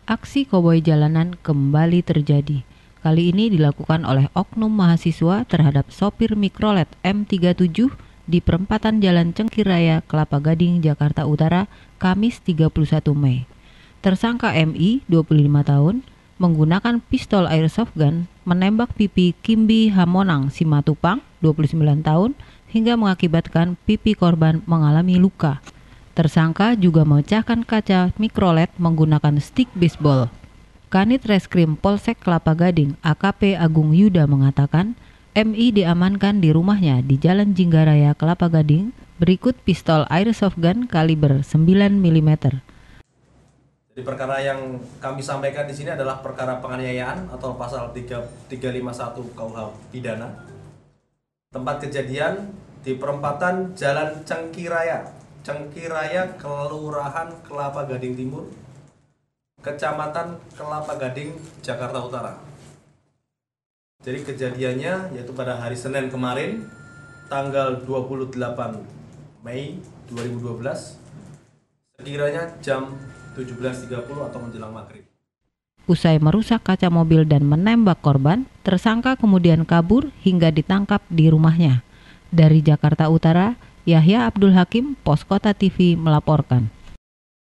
Aksi koboi jalanan kembali terjadi. Kali ini dilakukan oleh oknum mahasiswa terhadap sopir mikrolet M37 di perempatan Jalan Cengkiraya, Kelapa Gading, Jakarta Utara, Kamis 31 Mei. Tersangka MI, 25 tahun, menggunakan pistol airsoft gun menembak pipi Kimbi Hamonang Simatupang, 29 tahun, hingga mengakibatkan pipi korban mengalami luka. Tersangka juga memecahkan kaca mikrolet menggunakan stik bisbol. Kanit Reskrim Polsek Kelapa Gading AKP Agung Yuda mengatakan MI diamankan di rumahnya di Jalan Jinggaraya, Kelapa Gading, berikut pistol airsoft gun kaliber 9 mm. Jadi perkara yang kami sampaikan di sini adalah perkara penganiayaan atau pasal 351 KUH pidana. Tempat kejadian di perempatan Jalan Cengkiraya, Kelurahan Kelapa Gading Timur, Kecamatan Kelapa Gading, Jakarta Utara. Jadi kejadiannya yaitu pada hari Senin kemarin, tanggal 28 Mei 2012, sekiranya jam 17.30 atau menjelang maghrib. Usai merusak kaca mobil dan menembak korban, tersangka kemudian kabur hingga ditangkap di rumahnya. Dari Jakarta Utara, Yahya Abdul Hakim, Pos Kota TV melaporkan.